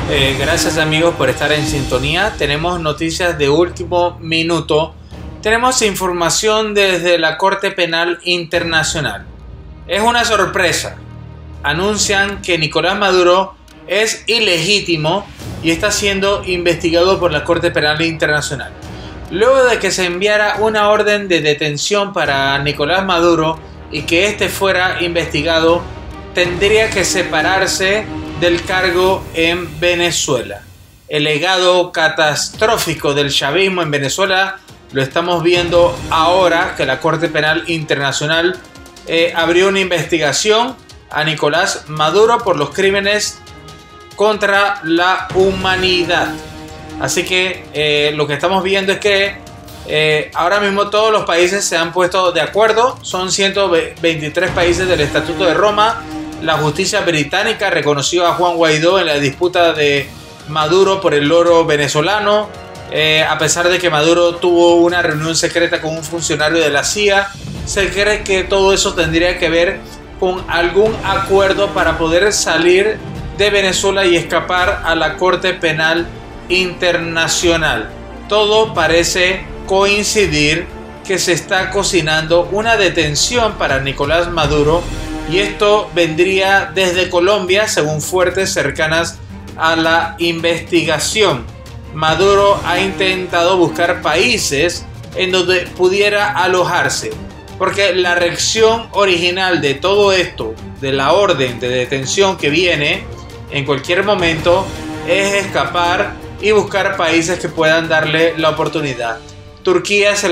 Gracias amigos por estar en sintonía. Tenemos noticias de último minuto. Tenemos información desde la Corte Penal Internacional. Es una sorpresa. Anuncian que Nicolás Maduro es ilegítimo y está siendo investigado por la Corte Penal Internacional. Luego de que se enviara una orden de detención para Nicolás Maduro y que éste fuera investigado, tendría que separarse del cargo en Venezuela. El legado catastrófico del chavismo en Venezuela lo estamos viendo ahora que la Corte Penal Internacional abrió una investigación a Nicolás Maduro por los crímenes contra la humanidad. Así que lo que estamos viendo es que ahora mismo todos los países se han puesto de acuerdo. Son 123 países del Estatuto de Roma. La justicia británica reconoció a Juan Guaidó en la disputa de Maduro por el oro venezolano. A pesar de que Maduro tuvo una reunión secreta con un funcionario de la CIA, se cree que todo eso tendría que ver con algún acuerdo para poder salir de Venezuela y escapar a la Corte Penal Internacional. Todo parece coincidir que se está cocinando una detención para Nicolás Maduro, y esto vendría desde Colombia, según fuentes cercanas a la investigación. Maduro ha intentado buscar países en donde pudiera alojarse, porque la reacción original de todo esto, de la orden de detención que viene en cualquier momento, es escapar y buscar países que puedan darle la oportunidad. Turquía se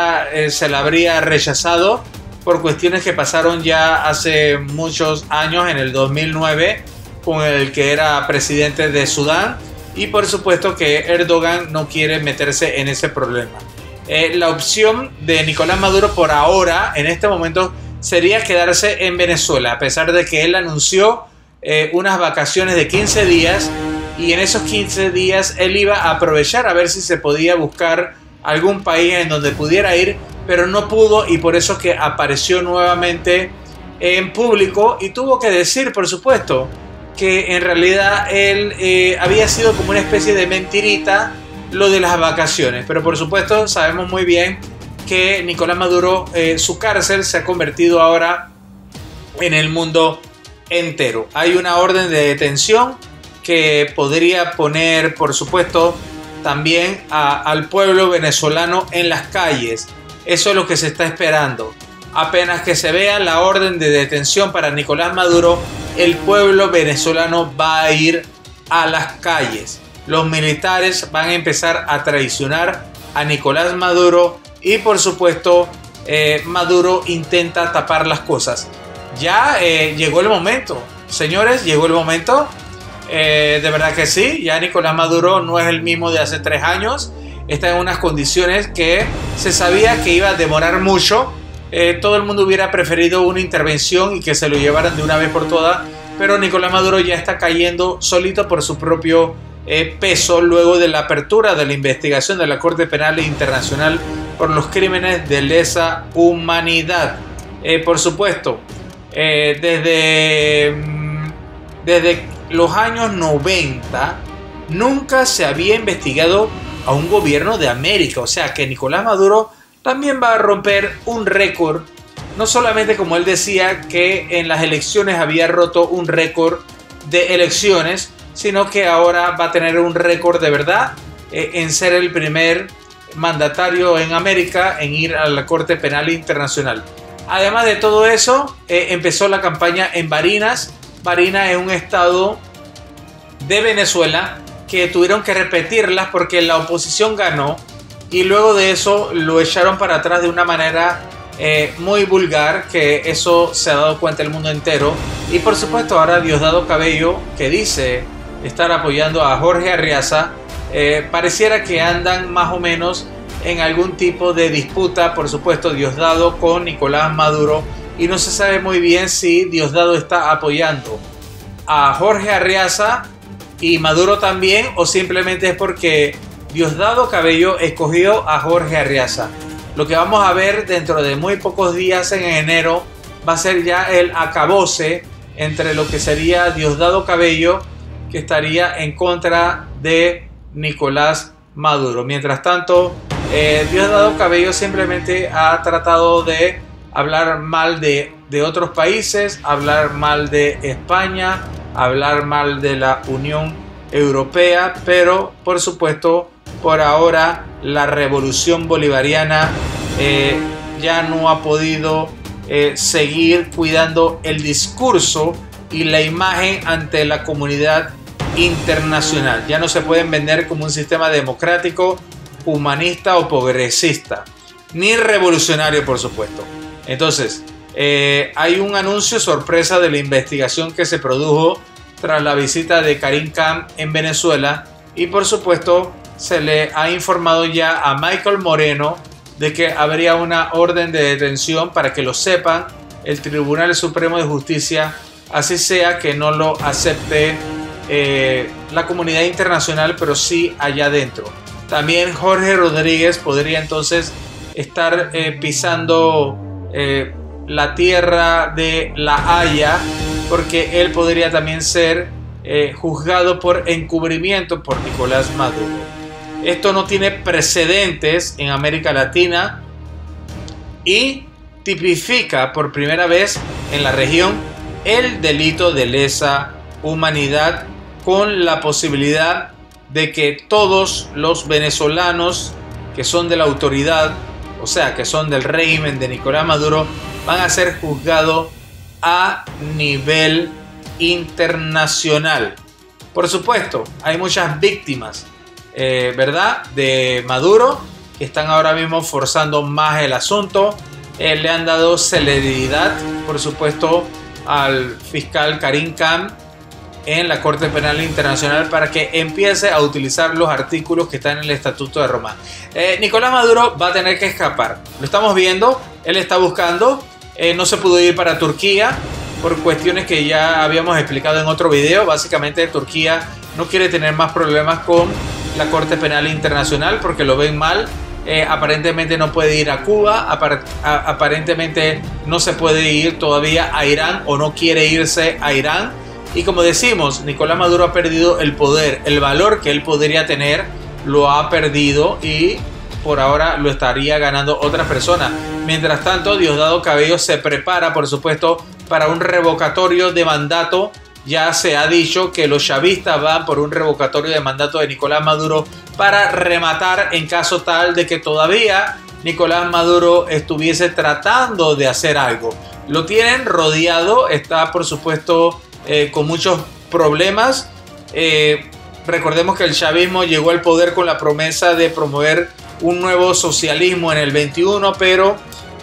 la habría rechazado por cuestiones que pasaron ya hace muchos años, en el 2009, con el que era presidente de Sudán, y por supuesto que Erdogan no quiere meterse en ese problema. La opción de Nicolás Maduro por ahora, en este momento, sería quedarse en Venezuela, a pesar de que él anunció unas vacaciones de 15 días, y en esos 15 días él iba a aprovechar a ver si se podía buscar algún país en donde pudiera ir, pero no pudo, y por eso que apareció nuevamente en público y tuvo que decir, por supuesto, que en realidad él había sido como una especie de mentirita lo de las vacaciones. Pero por supuesto sabemos muy bien que Nicolás Maduro, su cárcel se ha convertido ahora en el mundo entero. Hay una orden de detención que podría poner, por supuesto, también al pueblo venezolano en las calles. Eso es lo que se está esperando. Apenas que se vea la orden de detención para Nicolás Maduro, el pueblo venezolano va a ir a las calles. Los militares van a empezar a traicionar a Nicolás Maduro y por supuesto Maduro intenta tapar las cosas. Ya llegó el momento, señores, llegó el momento. De verdad que sí, ya Nicolás Maduro no es el mismo de hace 3 años. Está en unas condiciones que se sabía que iba a demorar mucho. Todo el mundo hubiera preferido una intervención y que se lo llevaran de una vez por todas, pero Nicolás Maduro ya está cayendo solito por su propio peso, luego de la apertura de la investigación de la Corte Penal Internacional por los crímenes de lesa humanidad. Por supuesto, desde los años 90 nunca se había investigado a un gobierno de América, o sea que Nicolás Maduro también va a romper un récord, no solamente como él decía que en las elecciones había roto un récord de elecciones, sino que ahora va a tener un récord de verdad en ser el primer mandatario en América en ir a la Corte Penal Internacional. Además de todo eso, empezó la campaña en Barinas. Barinas es un estado de Venezuela que tuvieron que repetirlas porque la oposición ganó, y luego de eso lo echaron para atrás de una manera muy vulgar, que eso se ha dado cuenta el mundo entero. Y por supuesto ahora Diosdado Cabello, que dice estar apoyando a Jorge Arreaza, pareciera que andan más o menos en algún tipo de disputa, por supuesto Diosdado con Nicolás Maduro, y no se sabe muy bien si Diosdado está apoyando a Jorge Arreaza y Maduro también, o simplemente es porque Diosdado Cabello escogió a Jorge Arreaza. Lo que vamos a ver dentro de muy pocos días, en enero, va a ser ya el acabose entre lo que sería Diosdado Cabello, que estaría en contra de Nicolás Maduro. Mientras tanto, Diosdado Cabello simplemente ha tratado de hablar mal de otros países, hablar mal de España, hablar mal de la Unión Europea, pero por supuesto, por ahora la revolución bolivariana ya no ha podido seguir cuidando el discurso y la imagen ante la comunidad internacional. Ya no se pueden vender como un sistema democrático, humanista o progresista, ni revolucionario, por supuesto. Entonces, hay un anuncio sorpresa de la investigación que se produjo tras la visita de Karim Khan en Venezuela, y por supuesto se le ha informado ya a Michael Moreno de que habría una orden de detención. Para que lo sepan, el Tribunal Supremo de Justicia, así sea que no lo acepte la comunidad internacional, pero sí allá adentro. También Jorge Rodríguez podría entonces estar pisando la tierra de La Haya, porque él podría también ser juzgado por encubrimiento por Nicolás Maduro. Esto no tiene precedentes en América Latina y tipifica por primera vez en la región el delito de lesa humanidad, con la posibilidad de que todos los venezolanos que son de la autoridad, o sea, que son del régimen de Nicolás Maduro, van a ser juzgados a nivel internacional. Por supuesto, hay muchas víctimas, ¿verdad?, de Maduro, que están ahora mismo forzando más el asunto. Le han dado celeridad, por supuesto, al fiscal Karim Khan en la Corte Penal Internacional para que empiece a utilizar los artículos que están en el Estatuto de Roma. Nicolás Maduro va a tener que escapar. Lo estamos viendo. Él está buscando. No se pudo ir para Turquía por cuestiones que ya habíamos explicado en otro video. Básicamente, Turquía no quiere tener más problemas con la Corte Penal Internacional porque lo ven mal. Aparentemente no puede ir a Cuba, aparentemente no se puede ir todavía a Irán, o no quiere irse a Irán. Y como decimos, Nicolás Maduro ha perdido el poder, el valor que él podría tener lo ha perdido, y por ahora lo estaría ganando otra persona. Mientras tanto, Diosdado Cabello se prepara, por supuesto, para un revocatorio de mandato. Ya se ha dicho que los chavistas van por un revocatorio de mandato de Nicolás Maduro para rematar en caso tal de que todavía Nicolás Maduro estuviese tratando de hacer algo. Lo tienen rodeado, está por supuesto con muchos problemas. Recordemos que el chavismo llegó al poder con la promesa de promover un nuevo socialismo en el 21, pero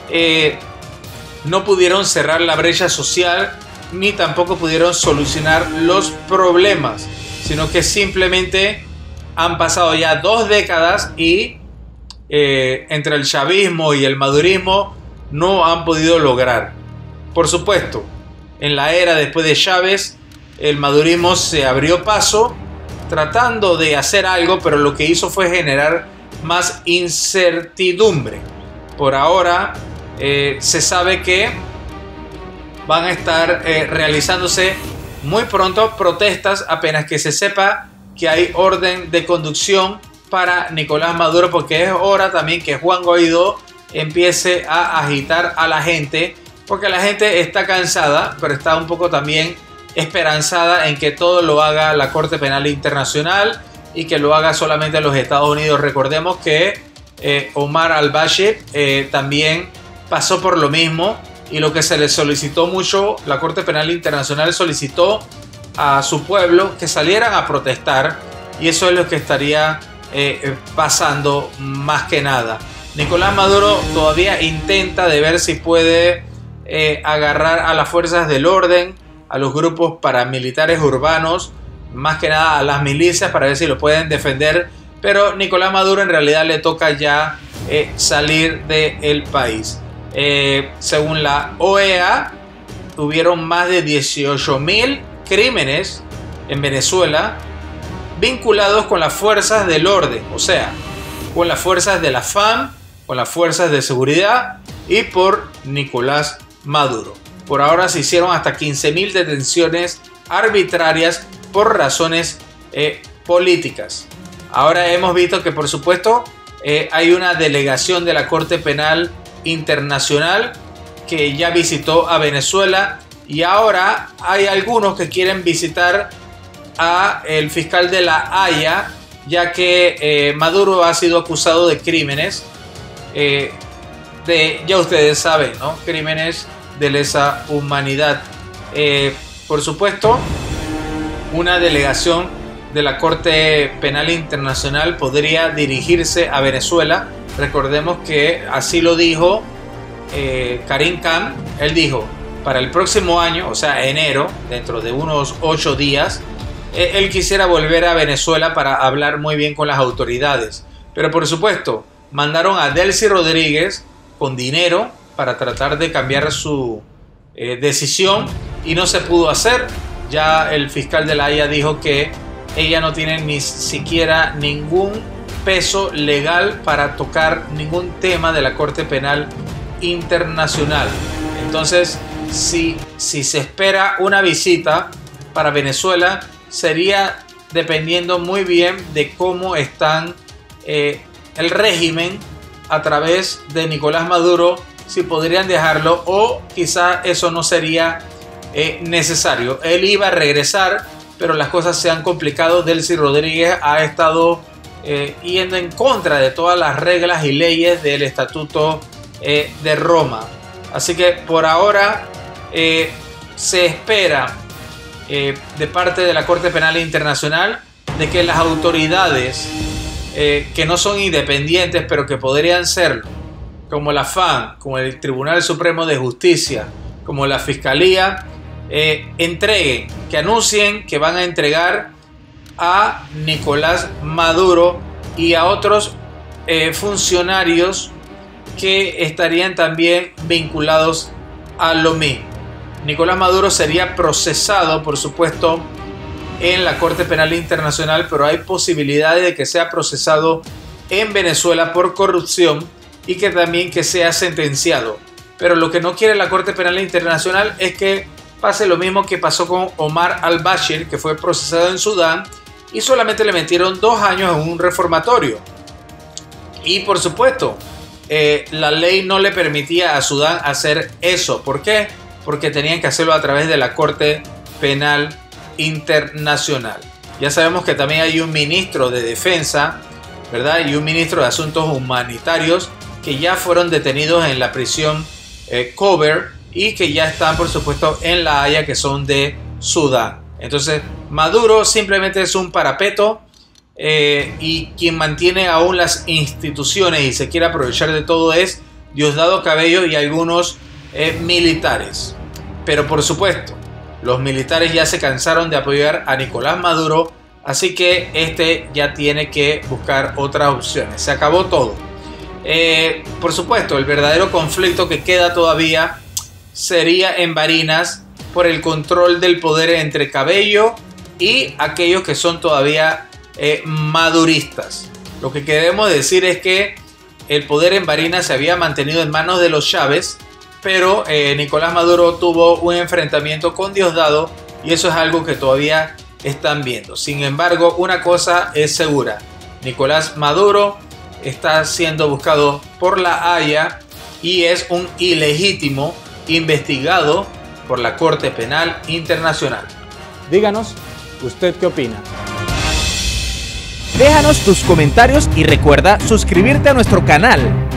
no pudieron cerrar la brecha social, ni tampoco pudieron solucionar los problemas, sino que simplemente han pasado ya 2 décadas y entre el chavismo y el madurismo no han podido lograr. Por supuesto, en la era después de Chávez, el madurismo se abrió paso tratando de hacer algo, pero lo que hizo fue generar más incertidumbre. Por ahora se sabe que van a estar realizándose muy pronto protestas apenas que se sepa que hay orden de conducción para Nicolás Maduro, porque es hora también que Juan Guaidó empiece a agitar a la gente, porque la gente está cansada, pero está un poco también esperanzada en que todo lo haga la Corte Penal Internacional y que lo haga solamente los Estados Unidos. Recordemos que Omar al-Bashir también pasó por lo mismo, y lo que se le solicitó mucho, la Corte Penal Internacional solicitó a su pueblo que salieran a protestar, y eso es lo que estaría pasando más que nada. Nicolás Maduro todavía intenta de ver si puede agarrar a las fuerzas del orden, a los grupos paramilitares urbanos, más que nada a las milicias, para ver si lo pueden defender, pero Nicolás Maduro en realidad le toca ya salir del país. Según la OEA, tuvieron más de 18.000 crímenes en Venezuela vinculados con las fuerzas del orden, o sea, con las fuerzas de la FARC, con las fuerzas de seguridad y por Nicolás Maduro. Por ahora se hicieron hasta 15.000 detenciones arbitrarias por razones políticas. Ahora hemos visto que, por supuesto, hay una delegación de la Corte Penal Internacional que ya visitó a Venezuela, y ahora hay algunos que quieren visitar a el fiscal de La Haya, ya que Maduro ha sido acusado de crímenes, ya ustedes saben, ¿no? Crímenes de lesa humanidad. Por supuesto, una delegación de la Corte Penal Internacional podría dirigirse a Venezuela. Recordemos que así lo dijo Karim Khan. Él dijo, para el próximo año, o sea, enero, dentro de unos 8 días, él quisiera volver a Venezuela para hablar muy bien con las autoridades. Pero por supuesto, mandaron a Delcy Rodríguez con dinero para tratar de cambiar su decisión, y no se pudo hacer. Ya el fiscal de La Haya dijo que ella no tiene ni siquiera ningún peso legal para tocar ningún tema de la Corte Penal Internacional. Entonces, si se espera una visita para Venezuela, sería dependiendo muy bien de cómo están el régimen a través de Nicolás Maduro, si podrían dejarlo, o quizá eso no sería necesario. Él iba a regresar, pero las cosas se han complicado. Delcy Rodríguez ha estado yendo en contra de todas las reglas y leyes del Estatuto de Roma. Así que por ahora se espera de parte de la Corte Penal Internacional de que las autoridades que no son independientes, pero que podrían serlo, como la FAN, como el Tribunal Supremo de Justicia, como la Fiscalía, entreguen, que anuncien que van a entregar a Nicolás Maduro y a otros funcionarios que estarían también vinculados a lo mismo. Nicolás Maduro sería procesado, por supuesto, en la Corte Penal Internacional, pero hay posibilidades de que sea procesado en Venezuela por corrupción y que también que sea sentenciado. Pero lo que no quiere la Corte Penal Internacional es que pase lo mismo que pasó con Omar al-Bashir, que fue procesado en Sudán y solamente le metieron 2 años en un reformatorio. Y por supuesto, la ley no le permitía a Sudán hacer eso. ¿Por qué? Porque tenían que hacerlo a través de la Corte Penal Internacional. Ya sabemos que también hay un ministro de Defensa, ¿verdad? Y un ministro de Asuntos Humanitarios que ya fueron detenidos en la prisión Kober y que ya están, por supuesto, en La Haya, que son de Sudán. Entonces, Maduro simplemente es un parapeto y quien mantiene aún las instituciones y se quiere aprovechar de todo es Diosdado Cabello y algunos militares. Pero por supuesto, los militares ya se cansaron de apoyar a Nicolás Maduro, así que este ya tiene que buscar otras opciones. Se acabó todo. Por supuesto, el verdadero conflicto que queda todavía sería en Barinas por el control del poder entre Cabello y aquellos que son todavía maduristas. Lo que queremos decir es que el poder en Barinas se había mantenido en manos de los Chávez, pero Nicolás Maduro tuvo un enfrentamiento con Diosdado y eso es algo que todavía están viendo. Sin embargo, una cosa es segura: Nicolás Maduro está siendo buscado por La Haya y es un ilegítimo investigado por la Corte Penal Internacional. Díganos, ¿usted qué opina? Déjanos tus comentarios y recuerda suscribirte a nuestro canal.